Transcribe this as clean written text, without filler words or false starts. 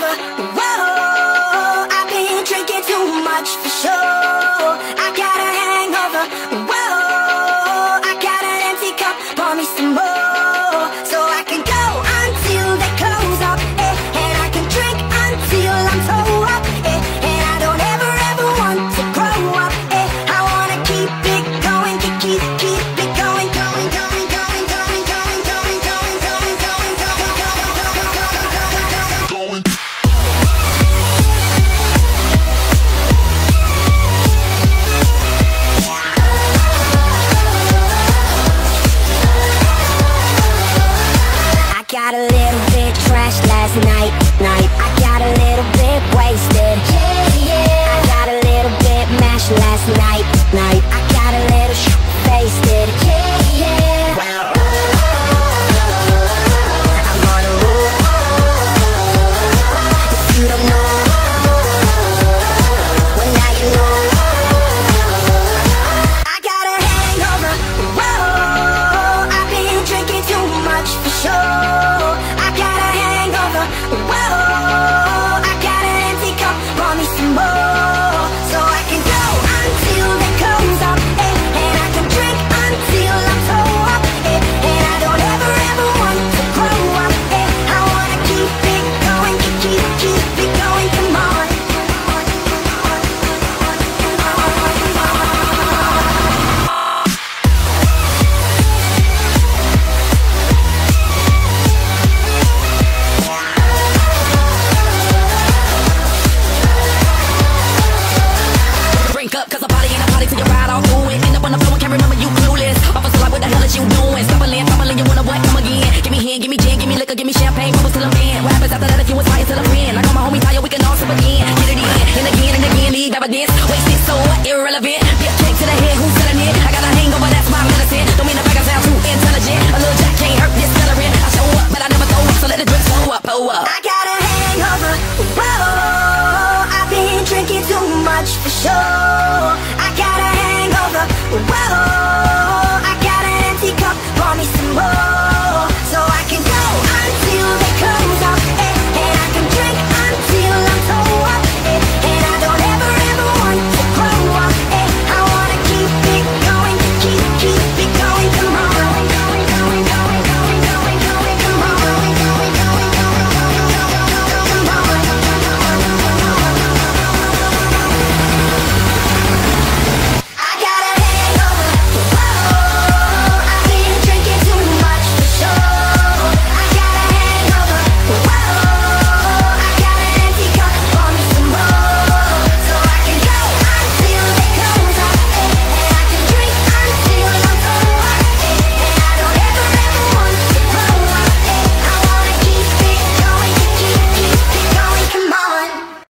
hangover. Whoa, I've been drinking too much for sure. I got a hangover. Whoa, I got an empty cup. Pour me some more, so I can go until they close up, and I can drink until I'm toe up, and I don't ever want to grow up. I wanna keep it going, keep it going, going, going, going, going, going, going, going, going, going, going, going, going, going. I got a little bit trashed last night. I got a little bit wasted. I got a little bit mashed last night. I got a little faced it. I'm on a roll. If you don't know, well now you know. I got a hangover. Whoa, I've been drinking too much for sure. I got a hangover. Whoa, I got an empty cup. Pour me some more, so I can go until they close up, and I can drink until I'm toe up, and I don't ever want to grow up. I wanna keep it going, keep it going. Come on. Drink up, cause a party ain't a party till you ride all through it. End up on the floor and can't remember you clueless. Officer like, what the hell is you doing? Stumbling, you wanna what? Come again. Give me hen, give me gin, give me liquor, give me champagne, bubbles till I'm in. What happens after that if you inspire till I'm in? I call my homie Tayo, we can all sip again. Get it in, and again, leave evidence. Wasted, so irrelevant. Be a kick to the head, who's selling it? I got a hangover, that's my medicine. Don't mean to bag, I sound too intelligent. A little jack can't hurt this celery. I show up, but I never throw up, so let the drip flow up, oh up. I got